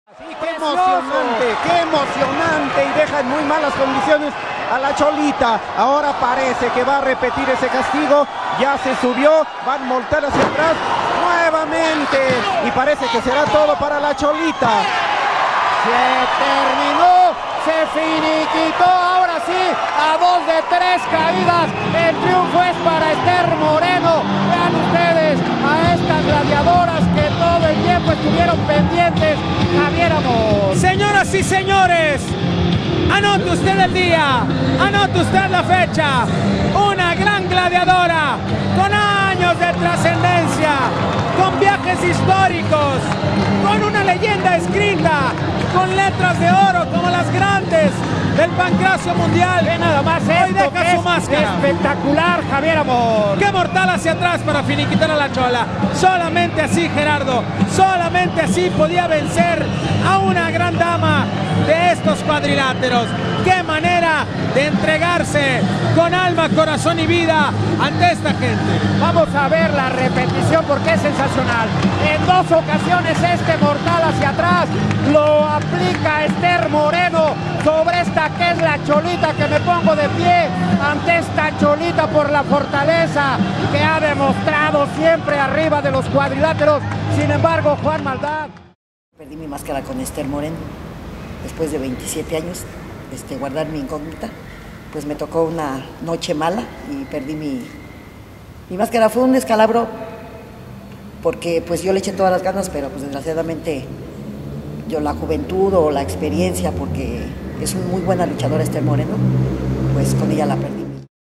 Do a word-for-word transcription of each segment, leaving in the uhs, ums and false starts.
Sí, qué emocionante, qué emocionante, y deja en muy malas condiciones a la Cholita. Ahora parece que va a repetir ese castigo. Ya se subió, van a voltar hacia atrás nuevamente y parece que será todo para la Cholita. Se terminó, se finiquitó, ahora sí, a dos de tres caídas. El triunfo es para Esther Moreno. Vean ustedes a estas gladiadoras que todo el tiempo estuvieron pendientes. Javier Amor. Señoras y señores, anote usted el día, anote usted la fecha. Una gran gladiadora con años de trascendencia, con viajes históricos, con una leyenda escrita, con letras de oro como las grandes del pancracio mundial. Ve nada más Hoy esto, deja su máscara. Espectacular, Javier Amor. Qué mortal hacia atrás para finiquitar a la Chola. Solamente así, Gerardo, solamente así podía vencer a una gran dama de estos cuadriláteros. Qué manera de entregarse con alma, corazón y vida ante esta gente. Vamos a ver la repetición porque es sensacional. En dos ocasiones este mortal hacia atrás lo aplica Esther Moreno sobre esta que es la Cholita, que me pongo de pie ante esta Cholita por la fortaleza que ha demostrado siempre arriba de los cuadriláteros. Sin embargo, Juan Maldad. Perdí mi máscara con Esther Moreno después de veintisiete años, este, guardar mi incógnita. Pues me tocó una noche mala y perdí mi, mi máscara. Fue un descalabro porque pues yo le eché todas las ganas, pero pues desgraciadamente yo la juventud o la experiencia, porque es una muy buena luchadora Esther Moreno, pues con ella la perdí.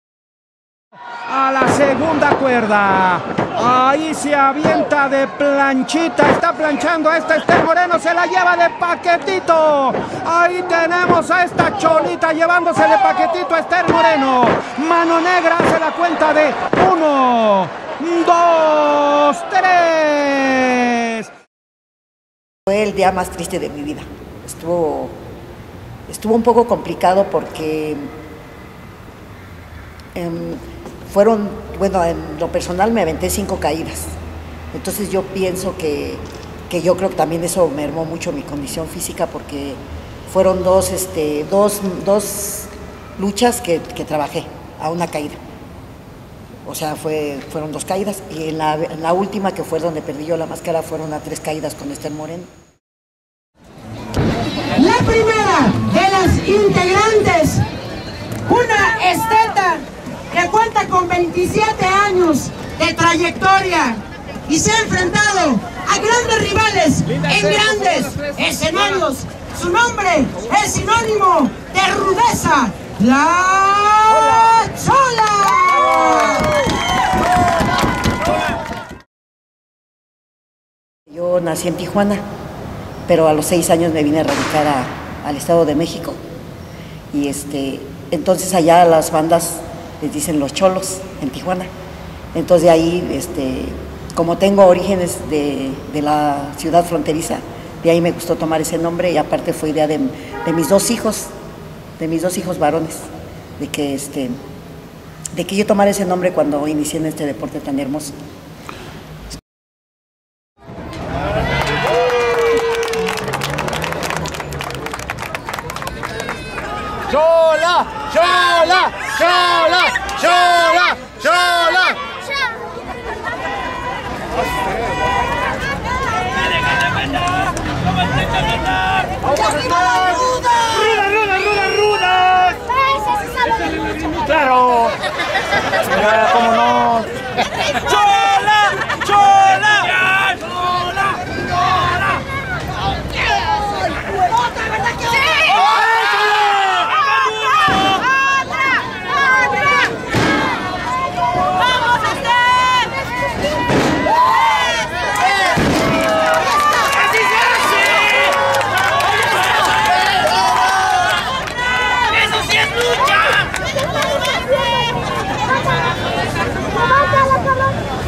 A la segunda cuerda, ahí se avienta de planchita, está planchando a esta Esther Moreno, se la lleva de paquetito. Ahí tenemos a esta Cholita llevándose de paquetito a Esther Moreno. Mano Negra hace la cuenta de uno, dos, tres. Fue el día más triste de mi vida. Estuvo, estuvo un poco complicado porque eh, fueron, bueno, en lo personal me aventé cinco caídas. Entonces yo pienso que, que yo creo que también eso mermó mucho mi condición física, porque fueron dos, este, dos, dos luchas que, que trabajé a una caída. O sea, fue, fueron dos caídas, y en la, en la última, que fue donde perdí yo la máscara, fueron a tres caídas con Esther Moreno. La primera de las integrantes, una esteta que cuenta con veintisiete años de trayectoria y se ha enfrentado a grandes rivales en grandes escenarios. Su nombre es sinónimo de rudeza, la Chola. Yo nací en Tijuana, pero a los seis años me vine a radicar a, al Estado de México, y este, entonces allá las bandas les dicen los cholos en Tijuana. Entonces de ahí, este, como tengo orígenes de, de la ciudad fronteriza, de ahí me gustó tomar ese nombre, y aparte fue idea de, de mis dos hijos, de mis dos hijos varones, de que, este, de que yo tomara ese nombre cuando inicié en este deporte tan hermoso. ¡Chola! ¡Chola! ¡Chola! ¡Chola! ¡Chola! ¡Rudas, rudas, rudas, rudas! ¡Claro! Ya, ¿cómo no? ¡Chola! ¡Chola! ¡Chola! ¡Chola! ¡Vamos!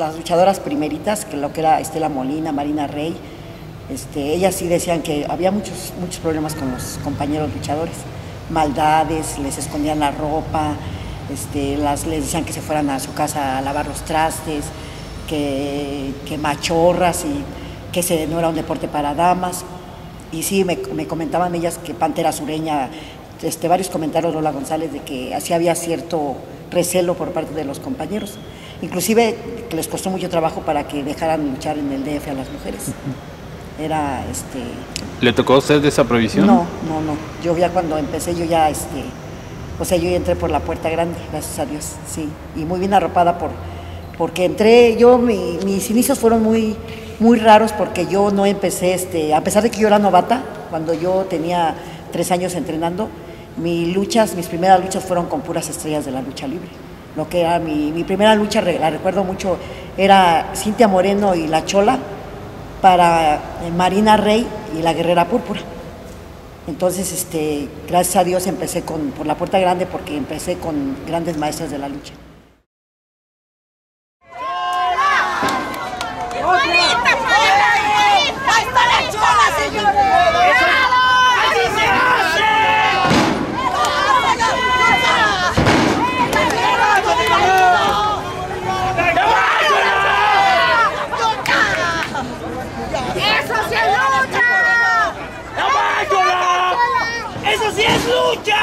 las luchadoras primeritas, que lo que era Estela Molina, Marina Rey, este, ellas sí decían que había muchos, muchos problemas con los compañeros luchadores, maldades, les escondían la ropa, este, las, les decían que se fueran a su casa a lavar los trastes, que, que machorras y que ese no era un deporte para damas. Y sí, me, me comentaban ellas que Pantera Sureña, este, varios comentarios, Lola González, de que así había cierto recelo por parte de los compañeros. Inclusive que les costó mucho trabajo para que dejaran luchar en el D F a las mujeres. Era, este... ¿Le tocó a usted esa prohibición? No, no, no. Yo ya cuando empecé, yo ya, este... O sea, yo ya entré por la puerta grande, gracias a Dios, sí. Y muy bien arropada por... Porque entré, yo, mi, mis inicios fueron muy, muy raros porque yo no empecé, este... A pesar de que yo era novata, cuando yo tenía tres años entrenando, mis luchas, mis primeras luchas fueron con puras estrellas de la lucha libre. Lo que era mi, mi primera lucha, la recuerdo mucho, era Cintia Moreno y La Chola para Marina Rey y la Guerrera Púrpura. Entonces, este, gracias a Dios empecé con, por la puerta grande porque empecé con grandes maestras de la lucha. ¡Eso sí es lucha!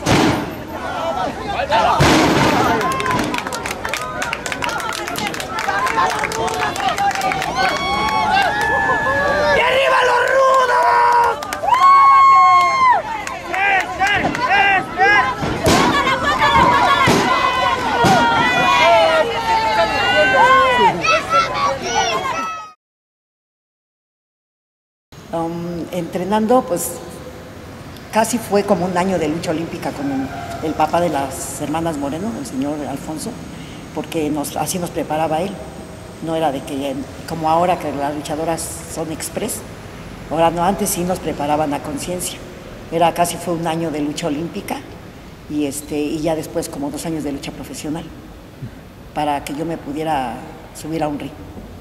¡Y arriba los rudos! Um, entrenando, pues casi fue como un año de lucha olímpica con el, el papá de las hermanas Moreno, el señor Alfonso, porque nos, así nos preparaba él. No era de que, como ahora que las luchadoras son express, ahora no, antes sí nos preparaban a conciencia. Era casi fue un año de lucha olímpica y, este, y ya después como dos años de lucha profesional, para que yo me pudiera subir a un ring.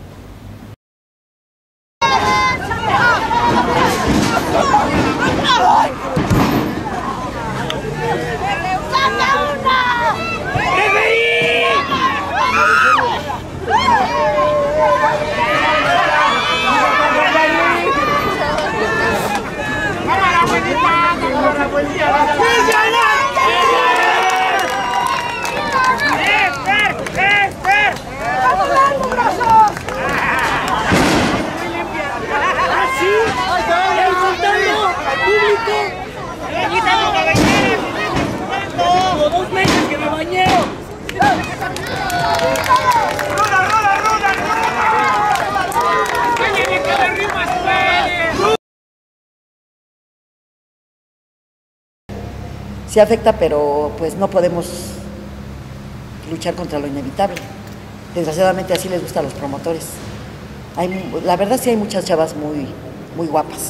Dos meses que me bañé. Sí afecta, pero pues no podemos luchar contra lo inevitable. Desgraciadamente así les gusta a los promotores. Hay, la verdad sí hay muchas chavas muy, muy guapas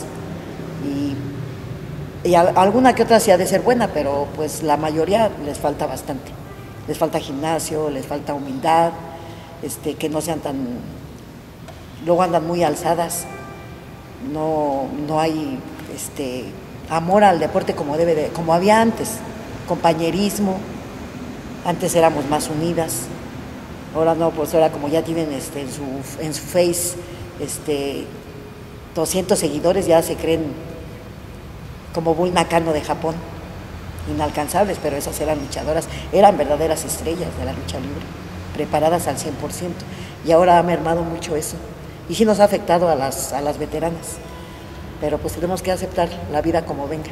y, y a, alguna que otra sí ha de ser buena, pero pues la mayoría les falta bastante. Les falta gimnasio, les falta humildad, este, que no sean tan... Luego andan muy alzadas, no, no hay este, amor al deporte como debe de, como había antes, compañerismo, antes éramos más unidas, ahora no, pues ahora como ya tienen este, en, su, en su face este, doscientos seguidores, ya se creen como Bull Nakano de Japón, inalcanzables, pero esas eran luchadoras, eran verdaderas estrellas de la lucha libre, preparadas al cien por ciento, y ahora ha mermado mucho eso, y sí nos ha afectado a las, a las veteranas, pero pues tenemos que aceptar la vida como venga.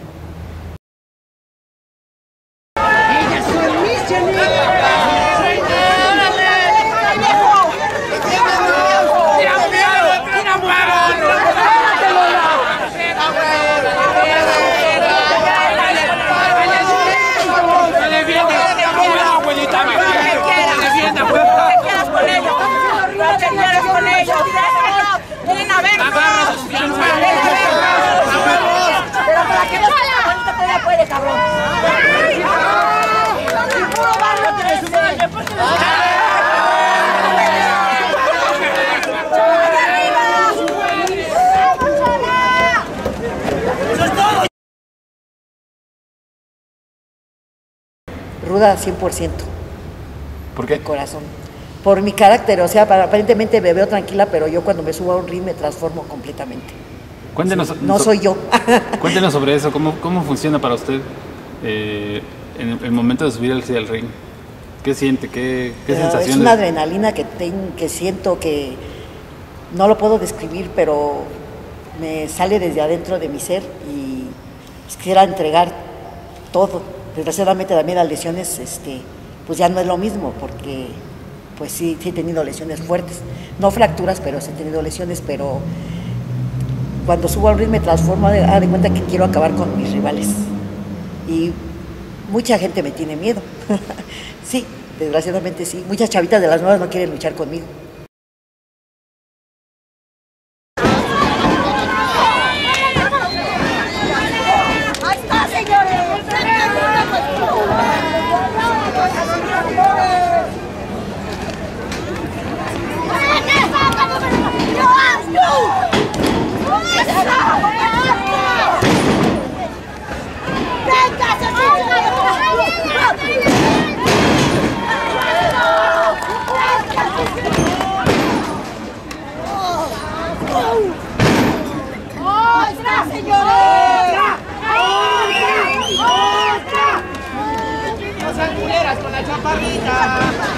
Agarra sus pies. ruda cien por ciento. ¿Por qué? De corazón. Por mi carácter, o sea, para, aparentemente me veo tranquila, pero yo cuando me subo a un ring me transformo completamente. Cuéntenos, Sí, no soy yo. Cuéntenos sobre eso, ¿cómo, cómo funciona para usted eh, en el, el momento de subir hacia el ring? ¿Qué siente? ¿Qué, qué sensaciones? Es una adrenalina que, ten, que siento que no lo puedo describir, pero me sale desde adentro de mi ser y quisiera entregar todo. Desgraciadamente también las lesiones, este, pues ya no es lo mismo, porque pues sí, sí he tenido lesiones fuertes, no fracturas, pero sí he tenido lesiones, pero cuando subo al ring me transformo, a de cuenta que quiero acabar con mis rivales y mucha gente me tiene miedo. Sí, desgraciadamente sí, muchas chavitas de las nuevas no quieren luchar conmigo. Con la chaparrita.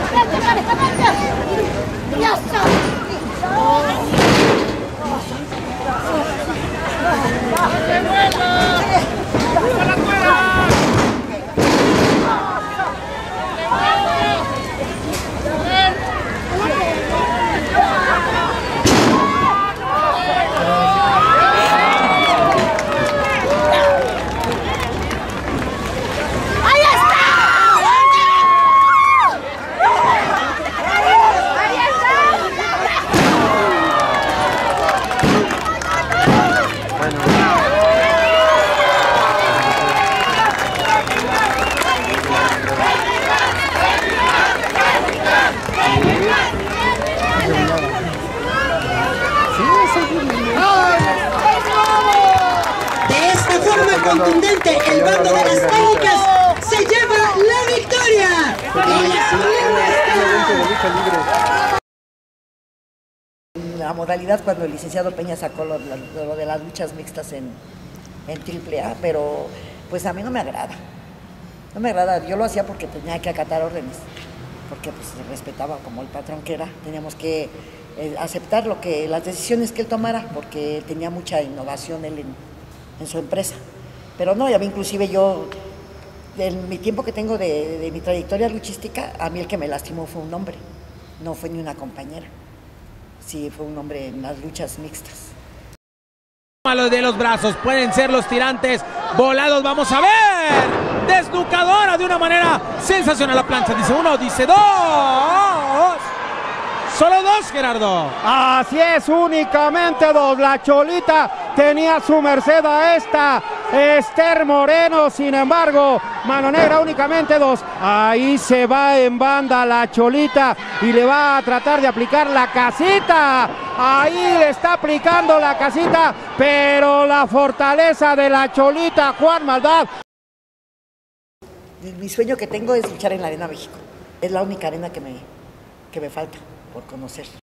Contundente, el bando de las técnicas se lleva la victoria. En la modalidad cuando el licenciado Peña sacó lo, lo, lo de las luchas mixtas en, en triple A, pero pues a mí no me agrada. No me agrada, yo lo hacía porque tenía que acatar órdenes, porque pues se respetaba como el patrón que era, teníamos que eh, aceptar lo que, las decisiones que él tomara, porque tenía mucha innovación él en, en su empresa. Pero no, y a mí inclusive yo, en mi tiempo que tengo de, de mi trayectoria luchística, a mí el que me lastimó fue un hombre, no fue ni una compañera. Sí, fue un hombre en las luchas mixtas. Los de los brazos pueden ser los tirantes volados, vamos a ver. Desnucadora de una manera sensacional la plancha, dice uno, dice dos. Solo dos, Gerardo. Así es, únicamente dos. La Cholita tenía su merced a esta Esther Moreno, sin embargo, mano negra únicamente dos. Ahí se va en banda la Cholita y le va a tratar de aplicar la casita. Ahí le está aplicando la casita, pero la fortaleza de la Cholita, Juan Maldad. Mi sueño que tengo es luchar en la Arena México. Es la única arena que me, que me falta por conocer.